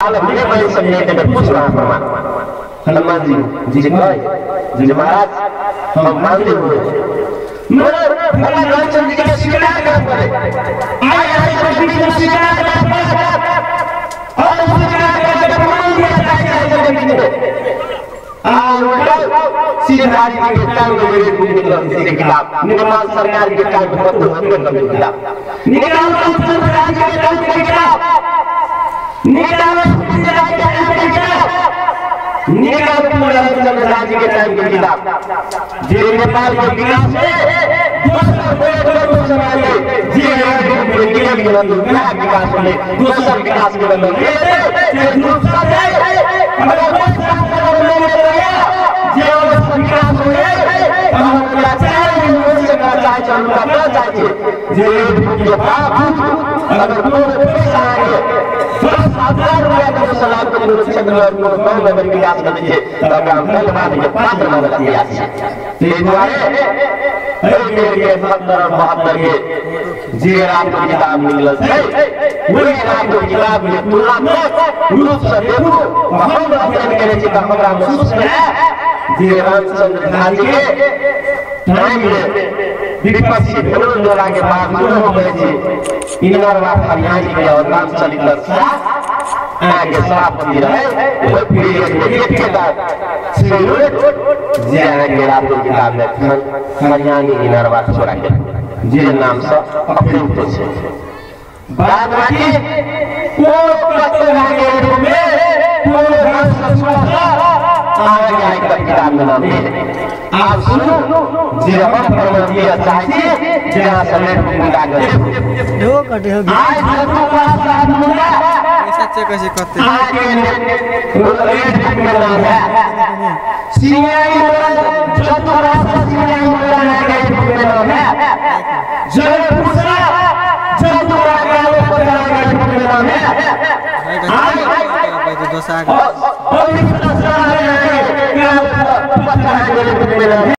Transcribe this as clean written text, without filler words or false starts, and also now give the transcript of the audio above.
आलम ये मैं समझे के पूछ रहा प्रमाण हनुमान जी जी महाराज हम मानते हुए मेरे भगवान रामचंद्र जी के स्वीकार करे आए बीच में स्वीकार और स्वीकार करके प्रमाण दिया जाए सीधा जी के काम को मेरे के खिलाफ निर्मल सरकार के काम को बंद होने के खिलाफ निकालो सरकार के काम के खिलाफ निकालो पूरा राज्य के टाइम के खिलाफ जे नेपाल के विकास में विकास में दूसरा विकास के बंधन जी आपको किताब मिल वही आपको किताब में तुलना में रूप से देखो हम करे चिता हमरा महसूस है जी रामचंद्र जी के टाइम में विपक्षी विरोध के बाद हो गए थे इनर बात हरियाणा के और रामचंद्र आगे साफ बनी रहे वो पीरियड में एक के बाद से जे आगे आपको किताब में हरियाणा इनर बात छोड़ा के जे नाम से अप्रयुक्त है बाद बाकी को पत्र लागे में को आगे आगे किताब में नाम है आप सुनो जे हम परमतीय चाहिए जहां समेत मुंडा गए हो कटे हो आज तो साथ मुंडा सच्चे कैसे करते आगे रेड में नाम है सीआई जतरा सीआई में नाम है जय पूछा जतरा का नाम है आज तो दोसा और